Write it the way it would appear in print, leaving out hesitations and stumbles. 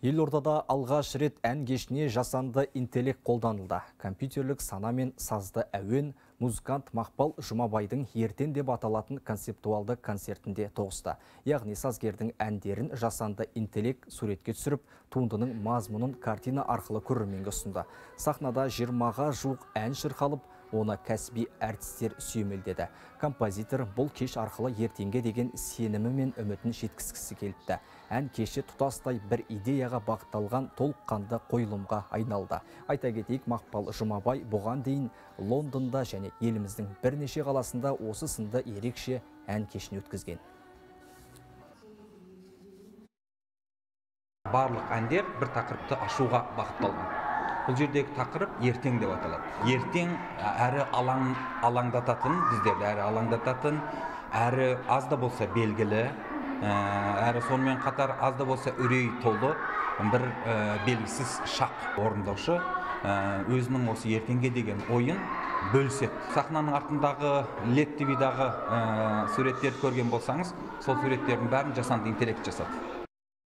Елордада алғаш рет ән кешіне жасанды интеллект қолданылды. Компьютерлік сана мен сазды әуен музыкант Мақпал Жұмабайдың ертең деп аталатын концептуалды концертінде тоғысты. Яғни сазгердің әндерін жасанды интеллект суретке түсіріп, туындының мазмұнын картина арқылы көрерменге ұсынды. Сахнада 20-ға жуық ән шырқалып, оны кәсіби әртістер сүйемелдеді. Композитор бұл кеш арқылы ертеңге деген сенімі мен үмітін жеткізгісі келіпті. Ән кеші тұтастай бір идеяға бағытталған толыққанды қойылымға айналды. Айта кетейік, Мақпал Жұмабай бұған дейін Лондонда және еліміздің бірнеше қаласында осы сынды ерекше ән кешін өткізген. Барлық әндер бір тақырыпты ашуға бағытталған. Бұл жердегі тақырып ертең деп аталады. Ертең әрі алаңдататын, біздерді әрі алаңдататын, әрі аз да болса белгілі, әрі сонымен қатар аз да болса үрей толы бір белгісіз шақ. Орындаушы өзінің осы ертеңге деген ойын бөліседі. Сахнаның артындағы LED TV-дағы суреттерді көрген болсаңыз, сол суреттердің бәрін жасанды интеллект жасады.